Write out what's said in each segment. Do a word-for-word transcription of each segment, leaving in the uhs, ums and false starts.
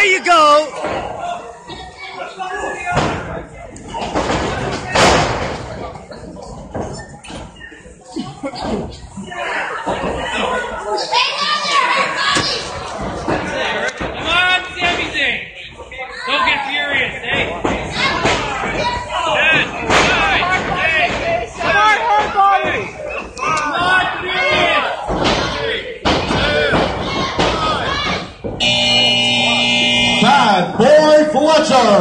you go. Come on, Sammy Zane. Don't get furious, eh? Ten, nine, eight, Come on, hard body. come on, furious. Bad Boy Fletcher.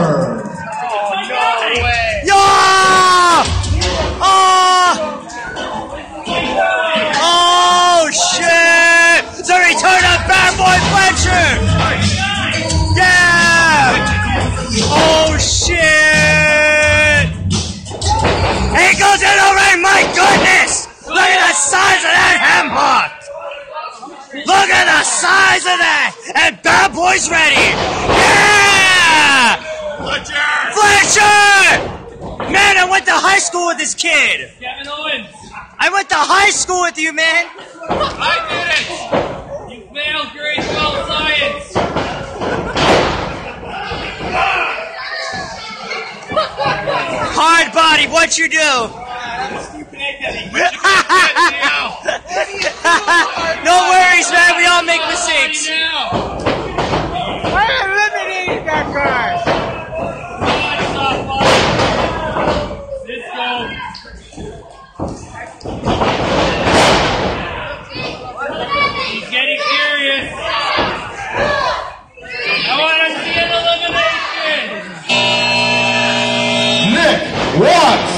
Yeah! Oh! Oh, shit! It's a return of Bad Boy Fletcher! Yeah! Oh, shit! He goes in the ring, my goodness! Look at the size of that ham hock! Look at the size of that! And Bad Boy's ready! Yeah! Fletcher! Man, I went to high school with this kid! Kevin Owens, I went to high school with you, man! I did it. You failed grade twelve science. Hard body, what'd you do? No worries, man, we all make mistakes. I'm eliminating that guy. He's getting furious. I want to see an elimination. Nick Watts.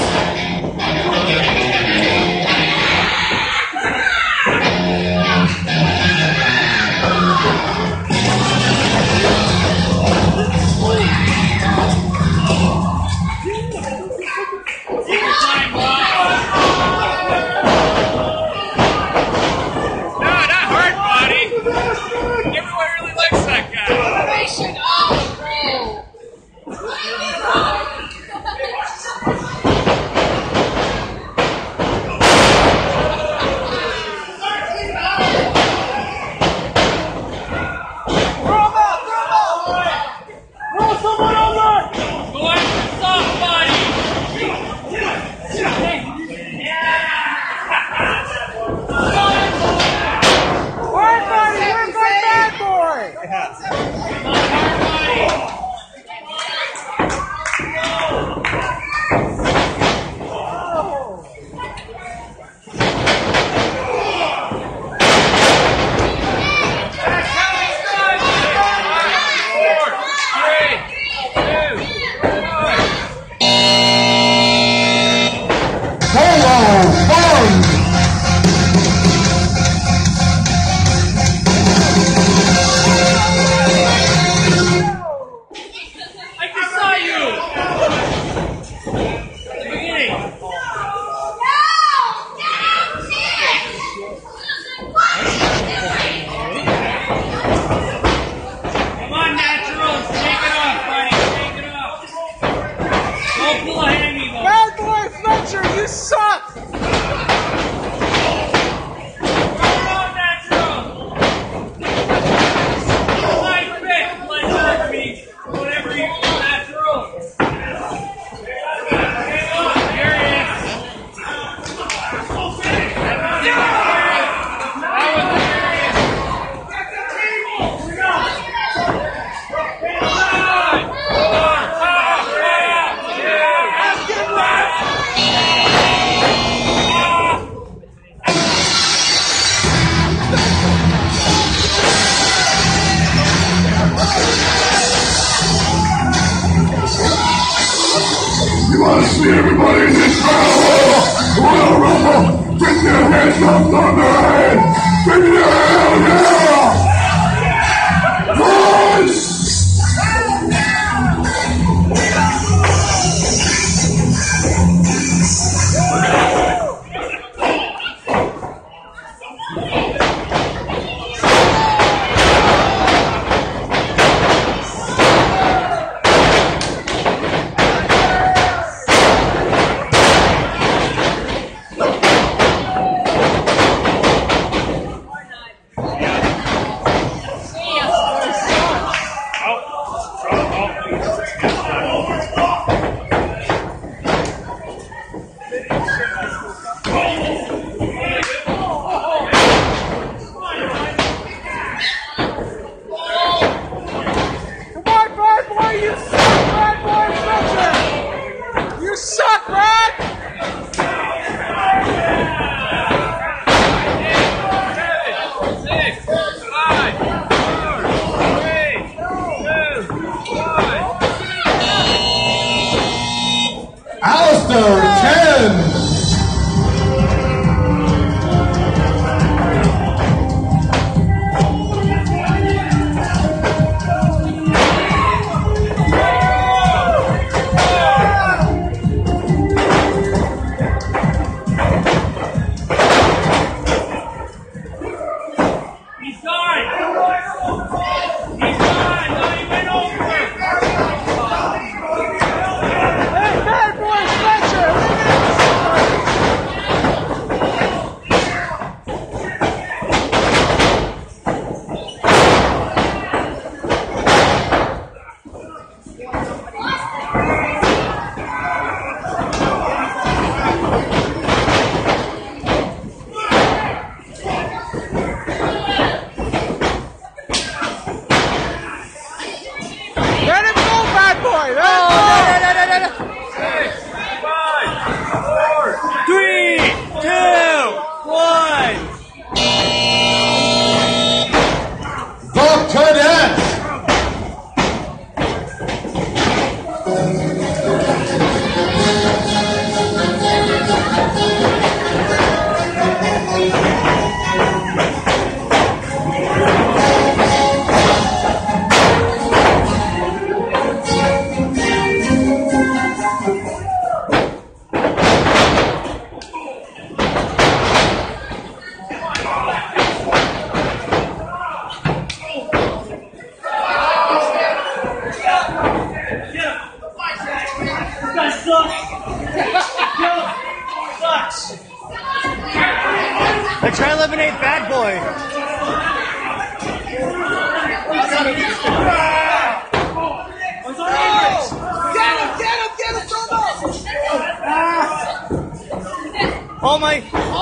See everybody in this battle! Royal Rumble! Bring your hands up on their head! Bring your hell yeah! Rise! He's gone! He's gone! No, he went over! Hey, bad boy Fletcher! Let him go, bad boy! Let him go! Three, two, one. The Cadets. They're trying to eliminate Bad Boy. Get him! Get him! Get him! Oh my.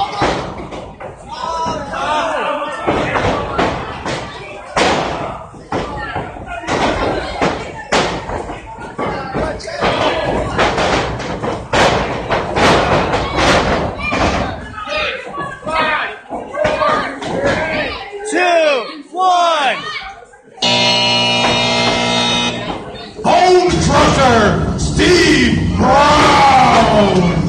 Two, one. Bone Crusher Steve Brown.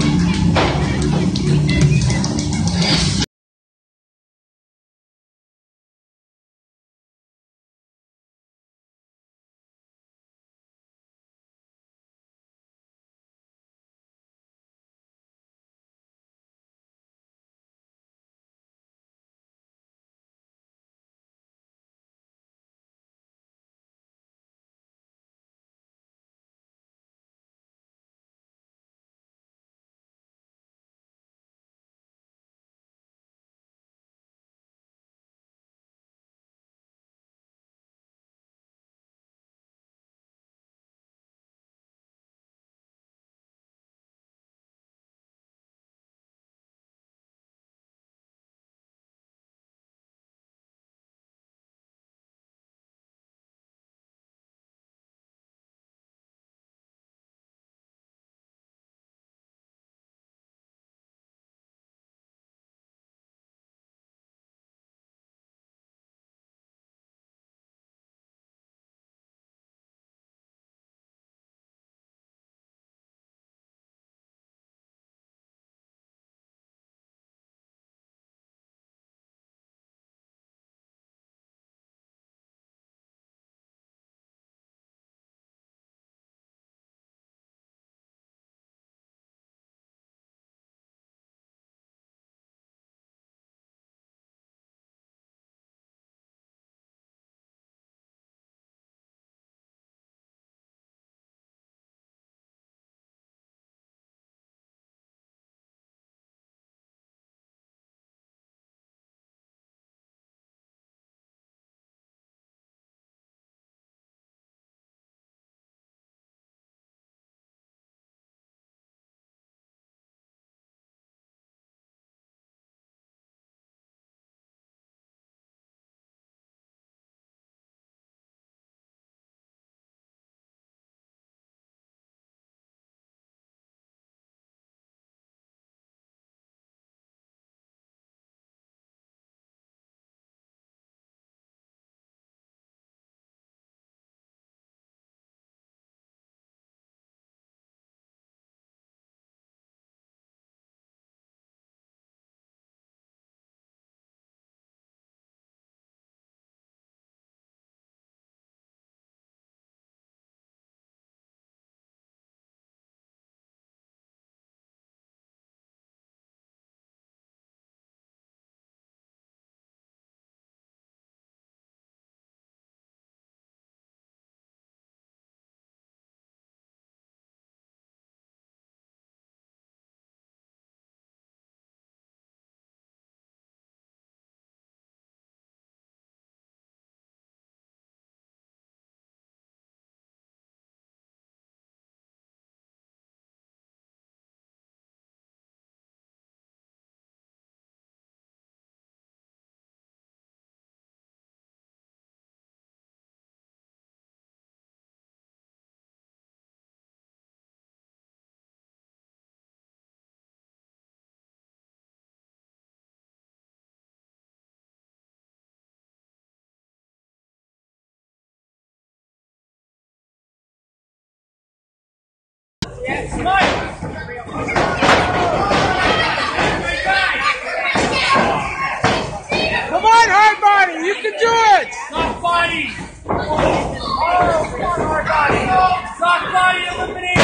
Come on, hard body, you can do it! Soft body! Oh, come on, hard body! Soft body eliminated!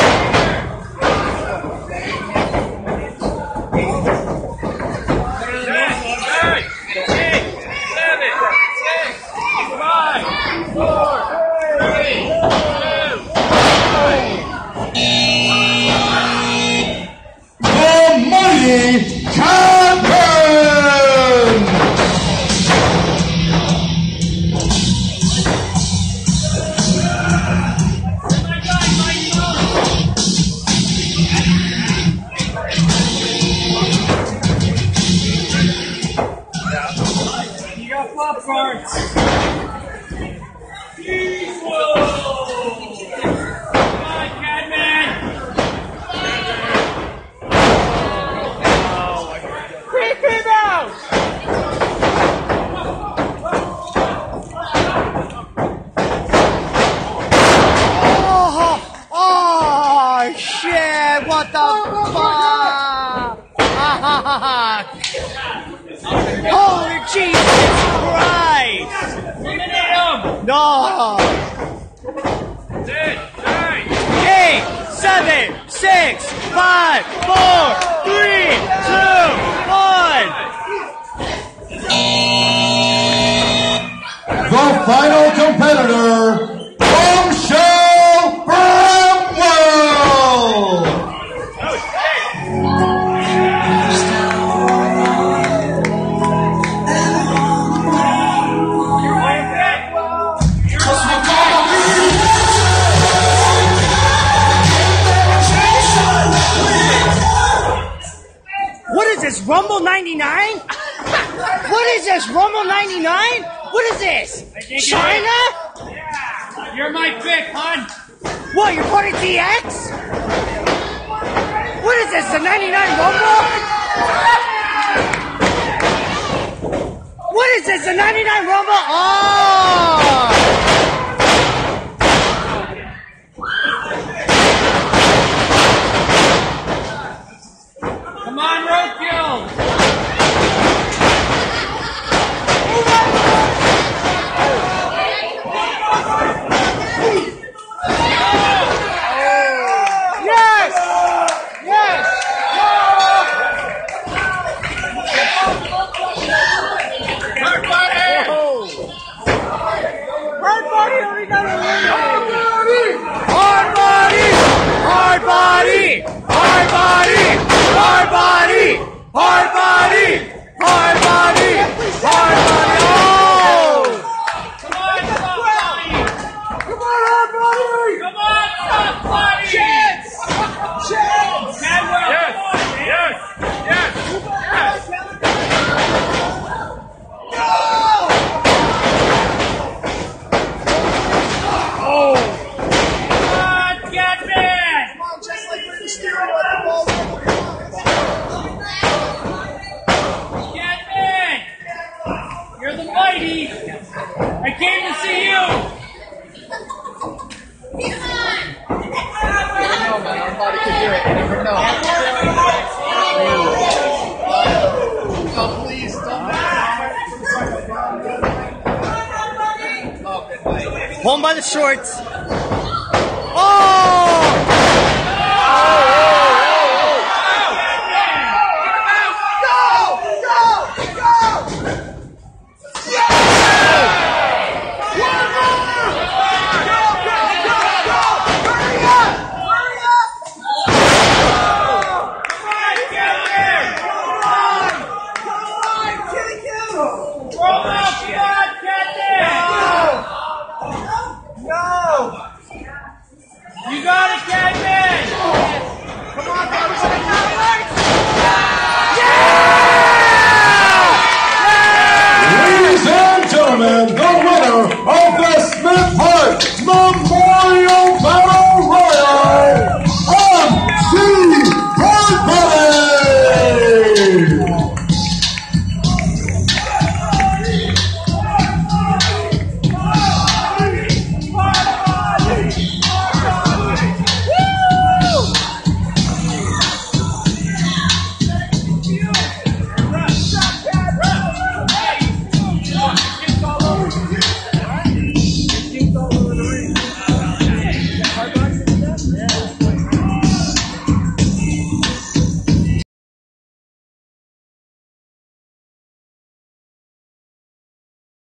Eight, seven, six, five, four, three, two, The Mighty Champion! you got flop cards! Whoa! Come on, Catman! Quick him out! Oh, oh, shit, what the fuck? Holy Jesus Christ! Eliminate him! No! Ten, nine, Eight, seven, six, five, four, three, two, one. The final competitor, Bombshell Bramwell! What is this, Rumble ninety-nine? What is this, Rumble ninety-nine? What is this, China? you're my pick, hon! What, you're part of D X? What is this, the ninety-nine Rumble? What is this, the ninety-nine Rumble? Oh! Come on, roadkill! Yes! Yes! Hard body! Hard body only got eliminated! Hard body! Hard body! Hard body! Hard body! Hard body! Hard body! Hard body! Oh! Come on, soft body! Come on, hard body! Come on, soft body! Chance! Chance! Cadwell, Yes, come on, man. yes, yes, yes. Come on, Catman! Catman! You're the mighty! I came to see you! Hold him by the shorts. Oh! Roll out,